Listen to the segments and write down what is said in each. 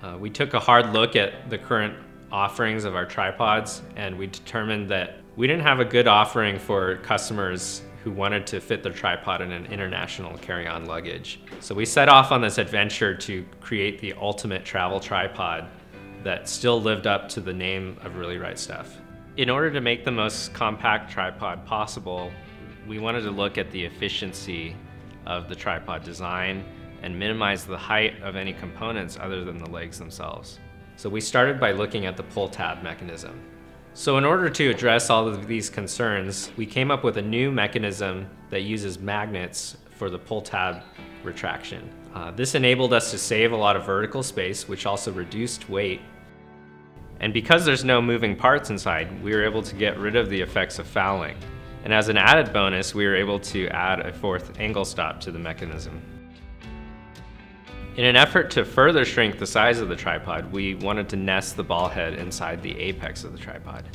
We took a hard look at the current offerings of our tripods, and we determined that we didn't have a good offering for customers who wanted to fit their tripod in an international carry-on luggage. So we set off on this adventure to create the ultimate travel tripod that still lived up to the name of Really Right Stuff. In order to make the most compact tripod possible, we wanted to look at the efficiency of the tripod design and minimize the height of any components other than the legs themselves. So we started by looking at the pull tab mechanism. So in order to address all of these concerns, we came up with a new mechanism that uses magnets for the pull tab retraction. This enabled us to save a lot of vertical space, which also reduced weight. And because there's no moving parts inside, we were able to get rid of the effects of fouling. And as an added bonus, we were able to add a fourth angle stop to the mechanism. In an effort to further shrink the size of the tripod, we wanted to nest the ball head inside the apex of the tripod.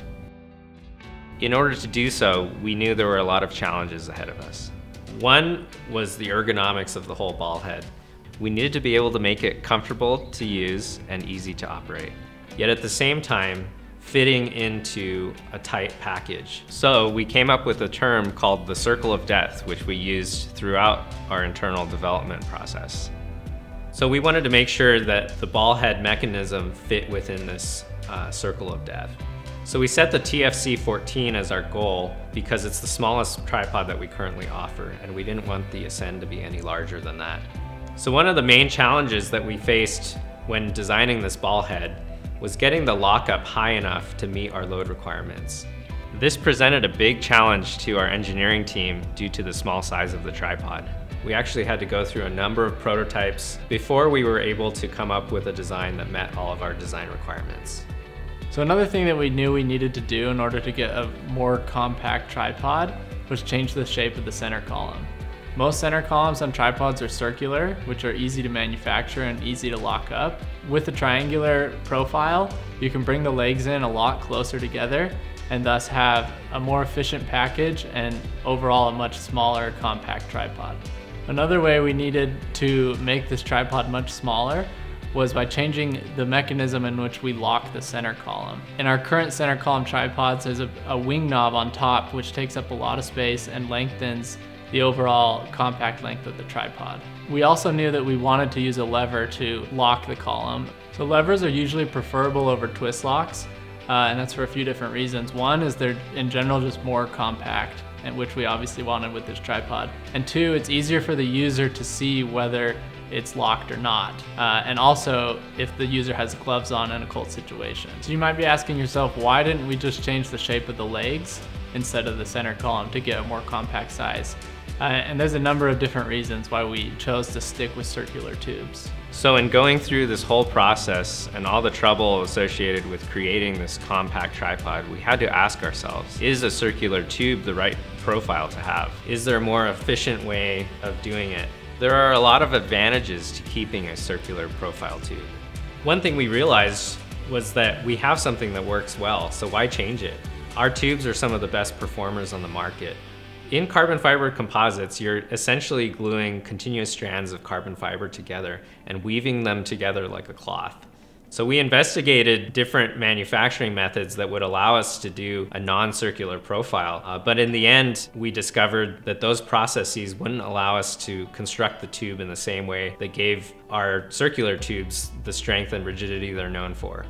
In order to do so, we knew there were a lot of challenges ahead of us. One was the ergonomics of the whole ball head. We needed to be able to make it comfortable to use and easy to operate, yet at the same time, fitting into a tight package. So we came up with a term called the circle of death, which we used throughout our internal development process. So we wanted to make sure that the ball head mechanism fit within this circle of death. So we set the TFC14 as our goal because it's the smallest tripod that we currently offer, and we didn't want the Ascend to be any larger than that. So one of the main challenges that we faced when designing this ball head was getting the lockup high enough to meet our load requirements. This presented a big challenge to our engineering team due to the small size of the tripod. We actually had to go through a number of prototypes before we were able to come up with a design that met all of our design requirements. So another thing that we knew we needed to do in order to get a more compact tripod was change the shape of the center column. Most center columns on tripods are circular, which are easy to manufacture and easy to lock up. With a triangular profile, you can bring the legs in a lot closer together and thus have a more efficient package and overall a much smaller compact tripod. Another way we needed to make this tripod much smaller was by changing the mechanism in which we lock the center column. In our current center column tripods, there's a wing knob on top which takes up a lot of space and lengthens the overall compact length of the tripod. We also knew that we wanted to use a lever to lock the column. So levers are usually preferable over twist locks, and that's for a few different reasons. One is they're in general just more compact, and which we obviously wanted with this tripod. And two, it's easier for the user to see whether it's locked or not. And also if the user has gloves on in a cold situation. So you might be asking yourself, why didn't we just change the shape of the legs instead of the center column to get a more compact size? And there's a number of different reasons why we chose to stick with circular tubes. So in going through this whole process and all the trouble associated with creating this compact tripod, we had to ask ourselves, is a circular tube the right profile to have? Is there a more efficient way of doing it? There are a lot of advantages to keeping a circular profile tube. One thing we realized was that we have something that works well, so why change it? Our tubes are some of the best performers on the market. In carbon fiber composites, you're essentially gluing continuous strands of carbon fiber together and weaving them together like a cloth. So we investigated different manufacturing methods that would allow us to do a non-circular profile, but in the end, we discovered that those processes wouldn't allow us to construct the tube in the same way that gave our circular tubes the strength and rigidity they're known for.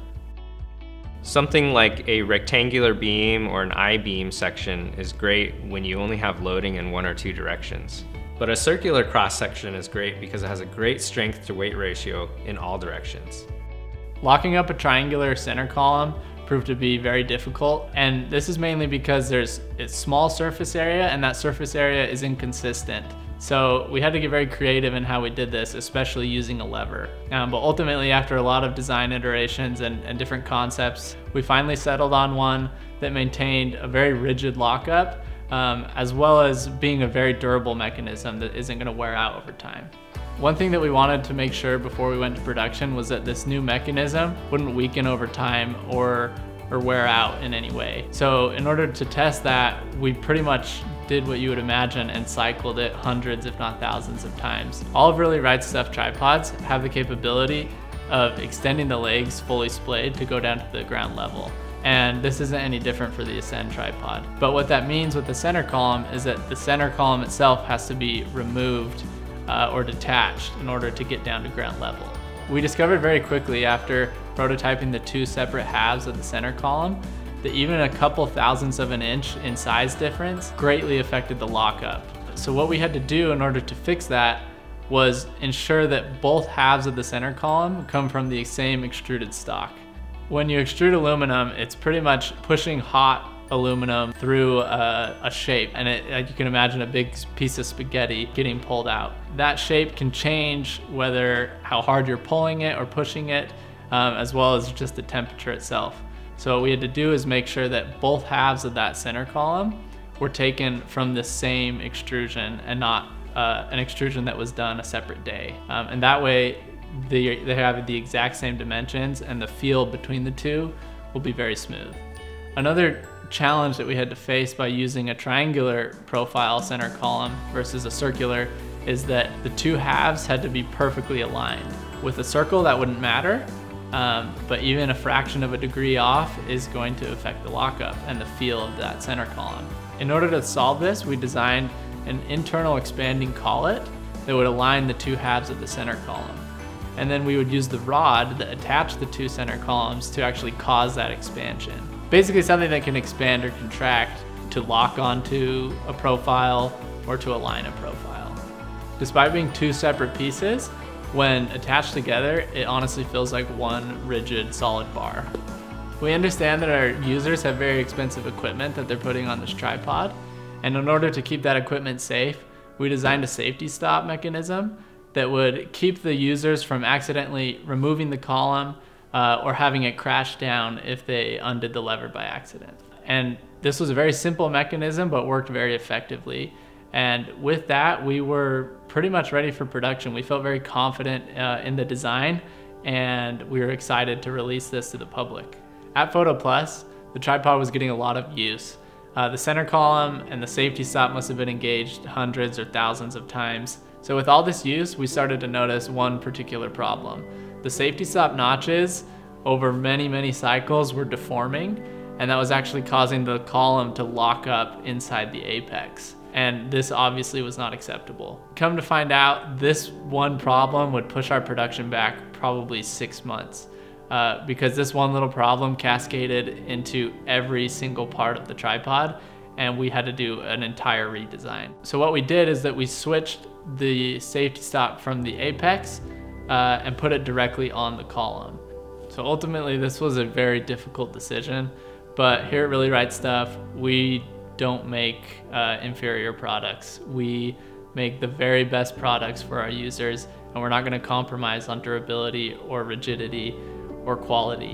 Something like a rectangular beam or an I-beam section is great when you only have loading in one or two directions. But a circular cross-section is great because it has a great strength to weight ratio in all directions. Locking up a triangular center column proved to be very difficult, and this is mainly because it's small surface area and that surface area is inconsistent. So we had to get very creative in how we did this, especially using a lever. But ultimately, after a lot of design iterations and different concepts, we finally settled on one that maintained a very rigid lockup, as well as being a very durable mechanism that isn't going to wear out over time. One thing that we wanted to make sure before we went to production was that this new mechanism wouldn't weaken over time or wear out in any way. So in order to test that, we pretty much did what you would imagine and cycled it hundreds if not thousands of times. All of Really Right Stuff tripods have the capability of extending the legs fully splayed to go down to the ground level. And this isn't any different for the Ascend tripod. But what that means with the center column is that the center column itself has to be removed or detached in order to get down to ground level. We discovered very quickly after prototyping the 2 separate halves of the center column that even a couple thousandths of an inch in size difference greatly affected the lockup. So what we had to do in order to fix that was ensure that both halves of the center column come from the same extruded stock. When you extrude aluminum, it's pretty much pushing hot aluminum through a shape, and you can imagine a big piece of spaghetti getting pulled out. That shape can change whether how hard you're pulling it or pushing it, as well as just the temperature itself. So what we had to do is make sure that both halves of that center column were taken from the same extrusion and not an extrusion that was done a separate day. And that way they have the exact same dimensions and the feel between the two will be very smooth. Another challenge that we had to face by using a triangular profile center column versus a circular is that the 2 halves had to be perfectly aligned. With a circle that wouldn't matter, but even a fraction of a degree off is going to affect the lockup and the feel of that center column. In order to solve this, we designed an internal expanding collet that would align the 2 halves of the center column. And then we would use the rod that attached the 2 center columns to actually cause that expansion. Basically something that can expand or contract to lock onto a profile or to align a profile. Despite being 2 separate pieces, when attached together, it honestly feels like one rigid solid bar. We understand that our users have very expensive equipment that they're putting on this tripod, and in order to keep that equipment safe, we designed a safety stop mechanism that would keep the users from accidentally removing the column or having it crash down if they undid the lever by accident. And this was a very simple mechanism, but worked very effectively. And with that, we were pretty much ready for production. We felt very confident in the design, and we were excited to release this to the public. At Photo Plus, the tripod was getting a lot of use. The center column and the safety stop must have been engaged hundreds or thousands of times. So with all this use, we started to notice one particular problem. The safety stop notches over many cycles were deforming, and that was actually causing the column to lock up inside the apex. And this obviously was not acceptable. Come to find out, this one problem would push our production back probably 6 months because this one little problem cascaded into every single part of the tripod, and we had to do an entire redesign. So what we did is that we switched the safety stop from the apex and put it directly on the column. So ultimately this was a very difficult decision, but here at Really Right Stuff, we don't make inferior products. We make the very best products for our users, and we're not gonna compromise on durability or rigidity or quality.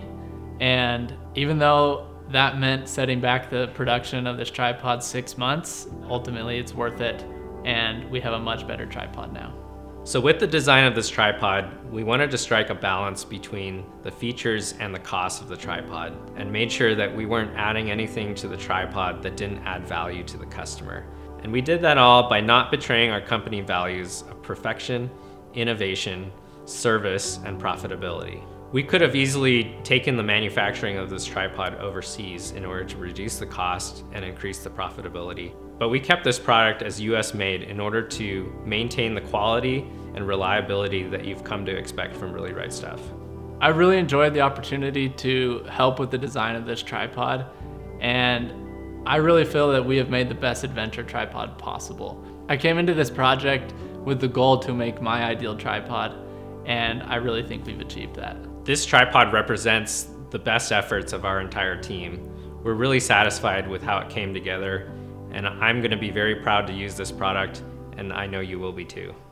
And even though that meant setting back the production of this tripod 6 months, ultimately it's worth it, and we have a much better tripod now. So with the design of this tripod, we wanted to strike a balance between the features and the cost of the tripod, and made sure that we weren't adding anything to the tripod that didn't add value to the customer. And we did that all by not betraying our company values of perfection, innovation, service, and profitability. We could have easily taken the manufacturing of this tripod overseas in order to reduce the cost and increase the profitability. But we kept this product as US made in order to maintain the quality and reliability that you've come to expect from Really Right Stuff. I really enjoyed the opportunity to help with the design of this tripod, and I really feel that we have made the best adventure tripod possible. I came into this project with the goal to make my ideal tripod, and I really think we've achieved that. This tripod represents the best efforts of our entire team. We're really satisfied with how it came together, and I'm going to be very proud to use this product, and I know you will be too.